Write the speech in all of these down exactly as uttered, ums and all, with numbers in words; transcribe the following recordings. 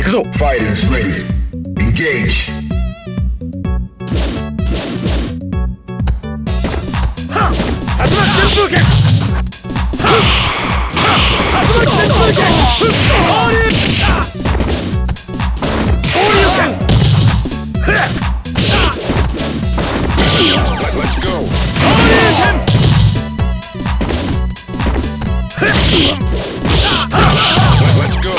くぞ。 Fighters ready. Engage. はっ竜巻旋風剣。はっ竜巻旋風剣。昇竜昇竜拳。ふっ Let's go. 昇竜拳。ふっ Let's go.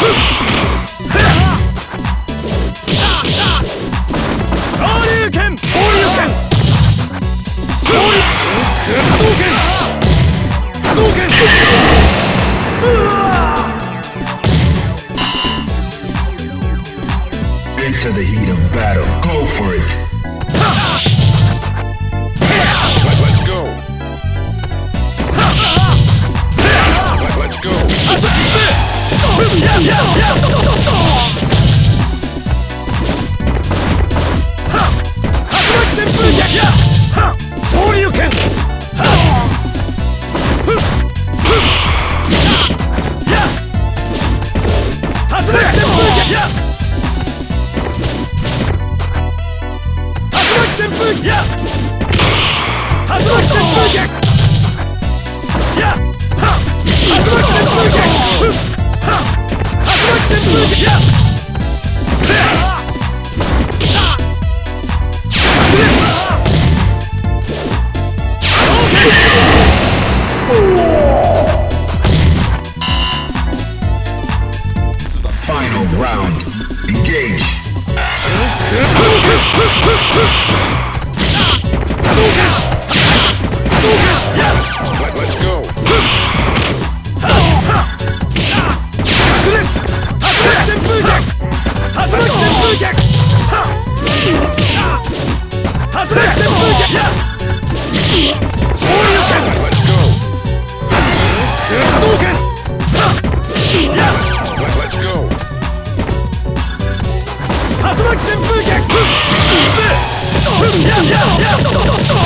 昇竜拳。昇竜拳。昇竜波動拳。波動拳。うわ Into the heat of battle. Go for it. Let's go. Let's go. 昇竜拳。竜巻旋風剣。竜巻旋風剣。竜巻旋風剣。やっはっ竜巻旋風剣。はっ竜巻旋風剣。やっ Final round. Engage. Let's go. 竜巻旋風剣。